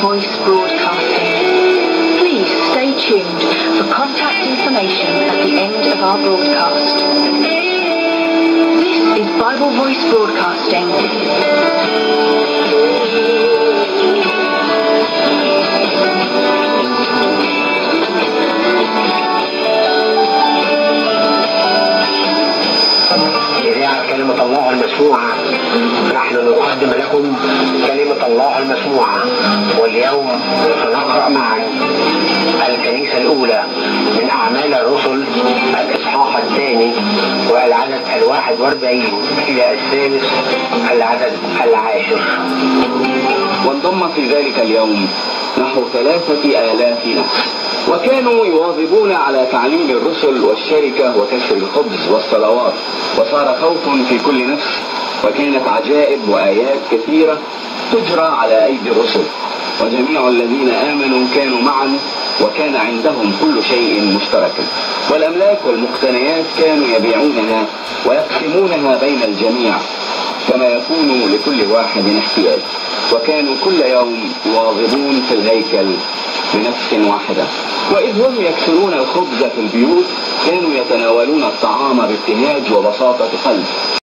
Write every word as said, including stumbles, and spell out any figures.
Voice Broadcasting. Please stay tuned for contact information at the end of our broadcast. This is Bible Voice Broadcasting. إذاعة كلمة الله المسموعة، نحن نقدم لكم كلمة الله المسموعة، واليوم سنقرأ معا الكنيسة الأولى من أعمال الرسل الإصحاح الثاني والعدد الواحد واربعين إلى الثالث العدد العاشر. وانضم في ذلك اليوم نحو ثلاثة آلاف نفس، وكانوا يواظبون على تعليم الرسل والشركة وكسر الخبز والصلوات، وصار خوف في كل نفس، وكانت عجائب وآيات كثيرة تجرى على أيدي الرسل، وجميع الذين آمنوا كانوا معا، وكان عندهم كل شيء مشتركا، والأملاك والمقتنيات كانوا يبيعونها ويقسمونها بين الجميع كما يكون لكل واحد احتياج، وكانوا كل يوم يواظبون في الهيكل بنفس واحدة. وإذ هم يكسرون الخبز في البيوت كانوا يتناولون الطعام بابتهاج وبساطة قلب،